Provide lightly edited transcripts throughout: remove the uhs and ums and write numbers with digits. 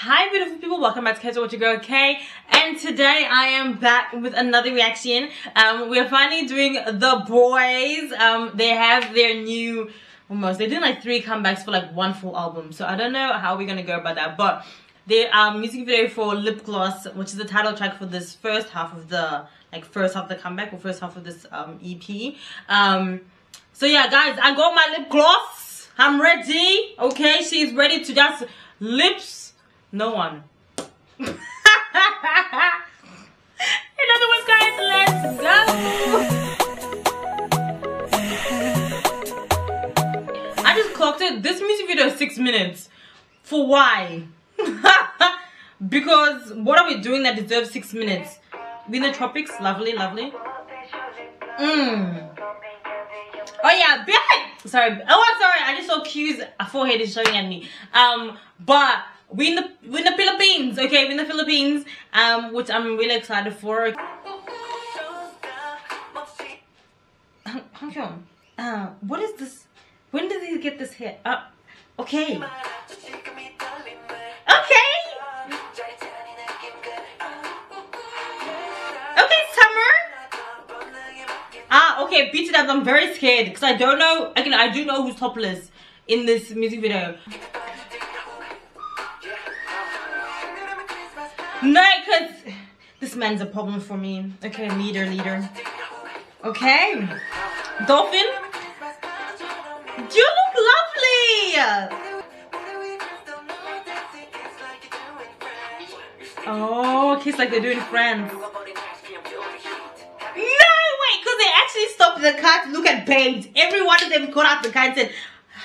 Hi beautiful people, welcome back to Catch What You Go, okay? And today I am back with another reaction. We're finally doing The Boys. They have their new, they're doing like 3 comebacks for like 1 full album. So I don't know how we're gonna go about that, but their music video for Lip Gloss, which is the title track for this first half of the comeback, or first half of this EP. So yeah guys, I got my lip gloss. I'm ready, okay? She's ready to just lips no one. In other words, guys, let's go. I just clocked it. This music video is 6 minutes. For why? Because what are we doing that deserves 6 minutes? We in the tropics, lovely, lovely. Oh yeah, sorry. Oh, I'm sorry. I just saw Q's forehead is showing at me. But we in the Philippines, okay? We're in the Philippines, which I'm really excited for. What is this? When did he get this hit? Okay. Okay. Okay, Summer. Okay, beat it up. I'm very scared because I don't know. Again, I do know who's topless in this music video. No, because this man's a problem for me. Okay, leader. Okay. Dolphin. You look lovely. Oh, kiss like they're doing Friends. No, wait, because they actually stopped the car to look at babes. Every one of them got out the car and said,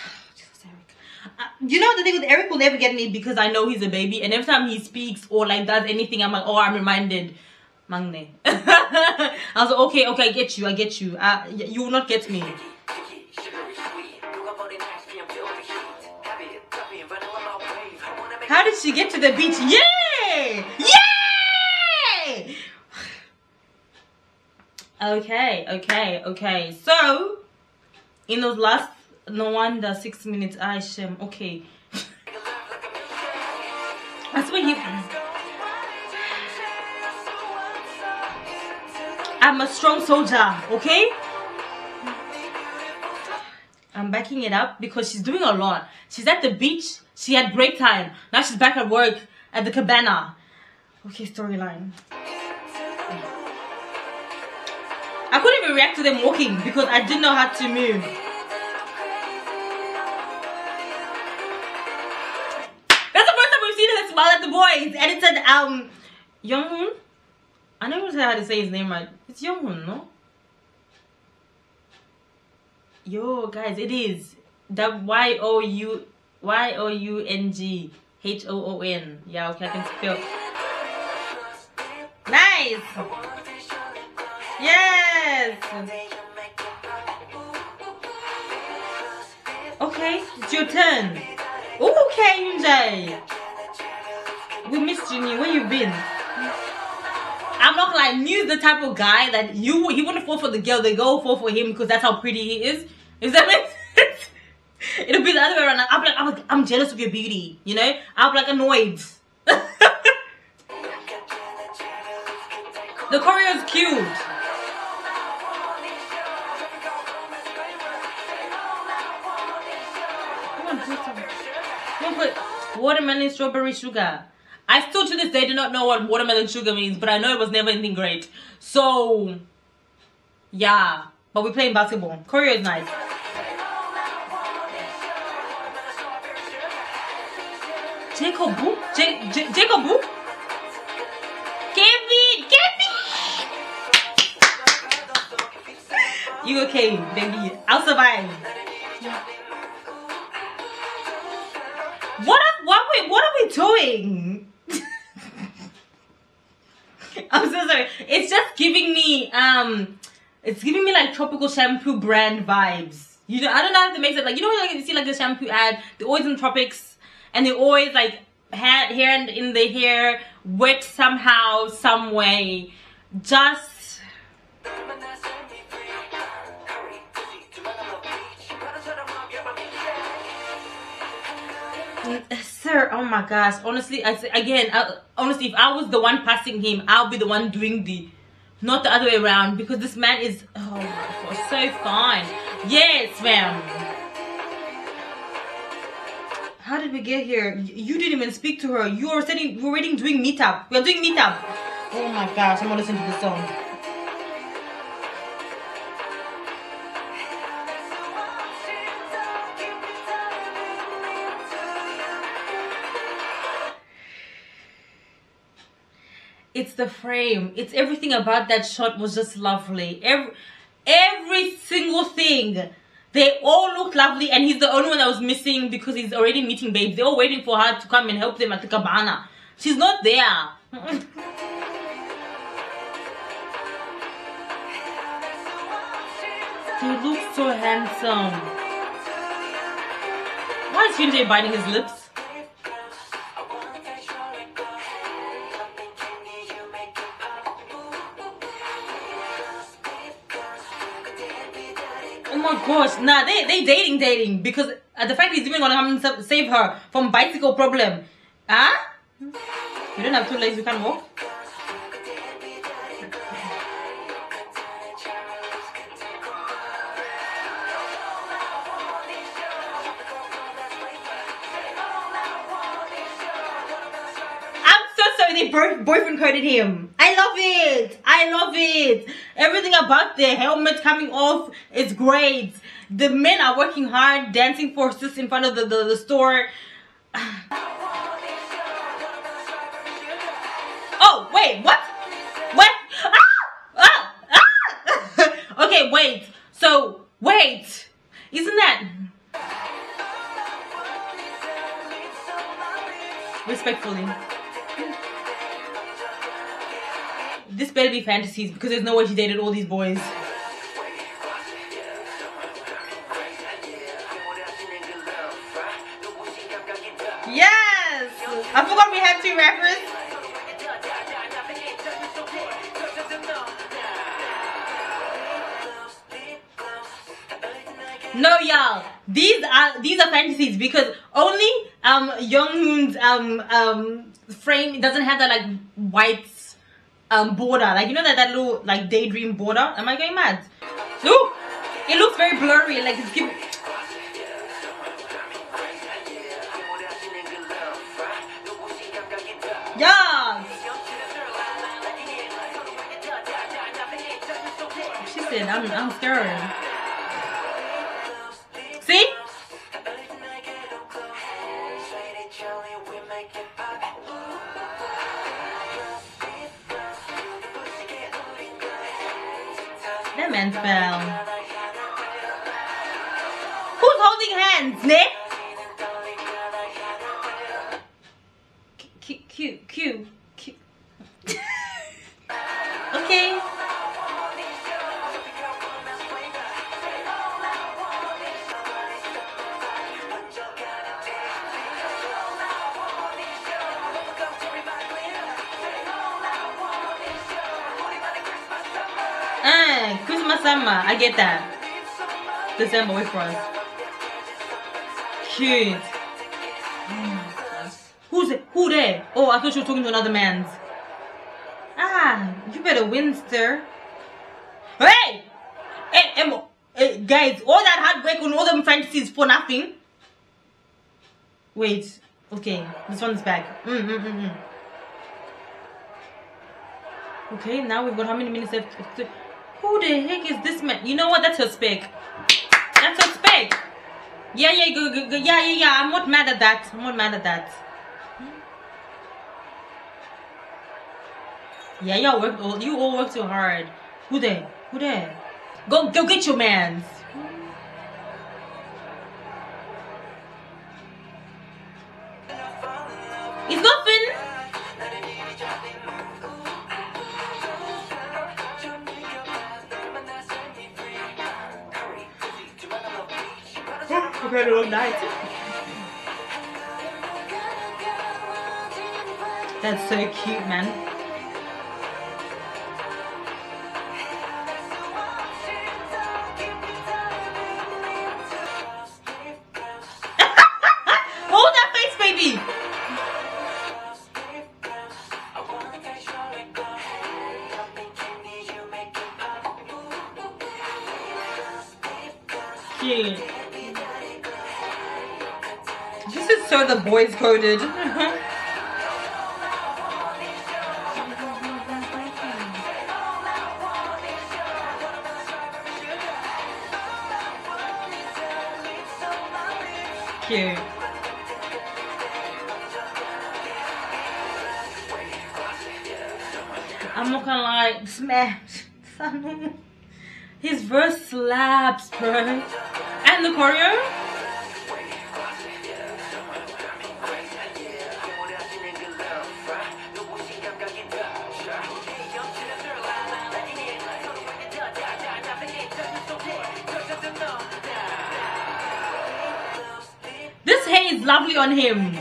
you know, the thing with Eric will never get me because I know he's a baby, and every time he speaks or like does anything, I'm like, oh, I'm reminded. Mangne. I was like, okay, I get you. You will not get me. How did she get to the beach? Yay! Yay! Okay. So, in those last, no wonder 6 minutes, Shem. Okay. That's what you. I'm a strong soldier, okay? I'm backing it up because she's doing a lot. She's at the beach. She had break time. Now she's back at work at the cabana. Okay, storyline. I couldn't even react to them walking because I didn't know how to move. Smile at the Boys, and it said Younghoon. I never know how to say his name right. It's Younghoon, no? Yo guys, it is that YOUNGHOON. Yeah, okay, I can spell. Nice. Yes. Okay, it's your turn. Okay, Yoonjae. We missed you, Where you been? I'm not gonna lie, New's the type of guy that he wouldn't fall for the girl, the girl will fall for him because that's how pretty he is. Is that make sense? It'll be the other way around. I'll be like, I'm jealous of your beauty, you know? I'll be like annoyed. The choreo is cute. Come on, put watermelon, strawberry, sugar. I still to this day do not know what watermelon sugar means, but I know it was never anything great. So, yeah. But we're playing basketball. Choreo is nice. Jacob Boo? Jacob Boo? Kevin! You okay, baby? I'll survive. What are we doing? I'm so sorry. It's just giving me like tropical shampoo brand vibes. You know, I don't know if it makes it like, you know, like you see like the shampoo ad, they're always in the tropics and they're always like hair in the hair, wet somehow, some way. Just Sir, oh my gosh, honestly, honestly, if I was the one passing him, I'll be the one doing not the other way around, because this man is, oh my gosh, so fine. Yes, ma'am. How did we get here? You didn't even speak to her. You were already doing meetup. We're doing meetup. Oh my gosh, I'm gonna listen to the song. It's the frame. It's everything about that shot was just lovely. Every single thing. They all looked lovely, and he's the only one that was missing because he's already meeting babes. They're all waiting for her to come and help them at the cabana. She's not there. He looks so handsome. Why is Hyunjae biting his lips? Oh my gosh, nah, they dating because the fact he's even gonna come and save her from bicycle problem. Huh? You don't have two legs, you can't walk? I'm so sorry they boyfriend coded him. I love it. I love it. Everything about the helmet coming off is great. The men are working hard, dancing for sis in front of the store. Oh, wait, what? What? Ah! Ah! Ah! Okay, wait. So, wait. Isn't that... Respectfully. This better be fantasies, because there's no way she dated all these boys. Yes! I forgot we had 2 rappers. No, y'all. These are fantasies, because only Younghoon's frame doesn't have that like white border, like you know that little like daydream border. Am I going mad? Look, it looks very blurry, like it's giving. Yeah. She said, I'm scared. See? That man fell. Who's holding hands, Nick? Cute. Okay. Christmas summer, I get that. December, wait for us. Cute. Who there? Oh, I thought you were talking to another man's. Ah, you better win, sir. Hey! Hey, guys, all that hard work on all them fantasies for nothing. Wait, okay, this one's back. Okay, now we've got how many minutes left? Who the heck is this man? You know what? That's her spec. That's her spec. Yeah. I'm not mad at that. Yeah, you all work too hard. Who there? Go get your mans. It's nothing. Okay, all night. That's so cute, man. Hold that face, baby. Cute. This is so the boys coded. Cute. I'm not gonna lie, smash. His verse slaps, bro. And the choreo. This hair is lovely on him.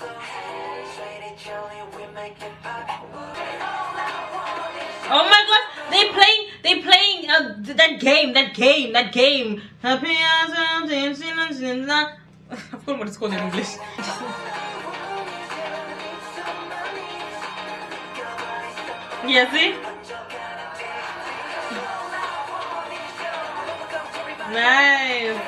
Oh my god, they playing that game. Happy as I forgot what it's called in English. Yeah, see? Nice.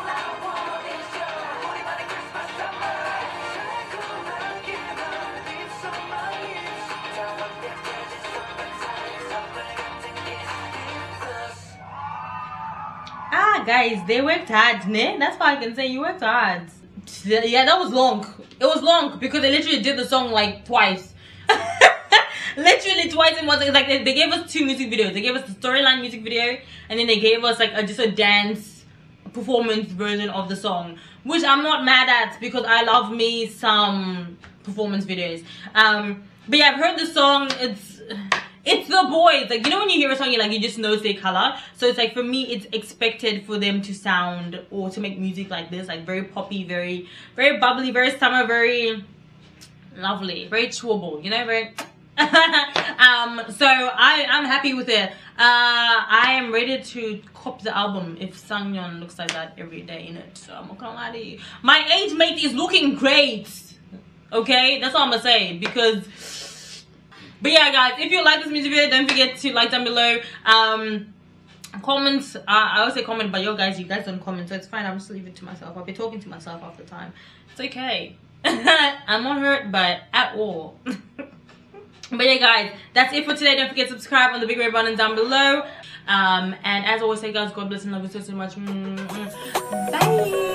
Guys, they worked hard, ne? That's why I can say you worked hard. Yeah, that was long. It was long because they literally did the song like twice. Literally twice in one. Like they gave us 2 music videos. They gave us the storyline music video, and then they gave us like just a dance performance version of the song, which I'm not mad at because I love me some performance videos. But yeah, I've heard the song. It's the boys. Like, you know when you hear a song, you just know their color. So it's like, for me, it's expected for them to sound or to make music like this, like very poppy, very bubbly, very summer, very lovely, very chewable, you know, very so I'm happy with it. I am ready to cop the album if Sangyeon looks like that every day in it. So I'm not gonna lie to you. My age mate is looking great. Okay, that's all I'm gonna say. Because but yeah, guys, if you like this music video, don't forget to like down below. Comment. I always say comment, but you guys don't comment, so it's fine. I'll just leave it to myself. I'll be talking to myself half the time. It's okay. I'm not hurt, but at all. But yeah, guys, that's it for today. Don't forget to subscribe on the big red button down below. And as always, say, guys, God bless and love you so much. Bye.